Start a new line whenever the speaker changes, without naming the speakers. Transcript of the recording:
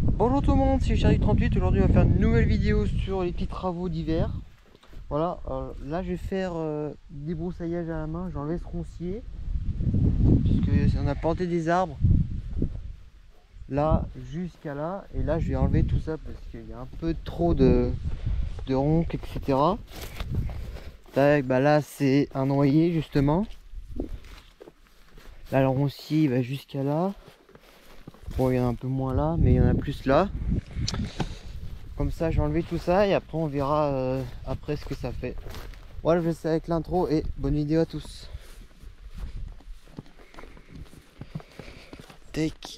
Bonjour tout le monde, c'est Charlie38. Aujourd'hui on va faire une nouvelle vidéo sur les petits travaux d'hiver. Voilà, là je vais faire des broussailles à la main, j'ai enlevé ce roncier puisque on a planté des arbres là jusqu'à là, et là je vais enlever tout ça parce qu'il y a un peu trop de ronces, etc. Tac, bah là c'est un noyer justement. Là le roncier il va jusqu'à là. Bon, il y en a un peu moins là, mais il y en a plus là. Comme ça, je vais enlever tout ça et après on verra après ce que ça fait. Voilà, je vais laisser avec l'intro et bonne vidéo à tous. Tac.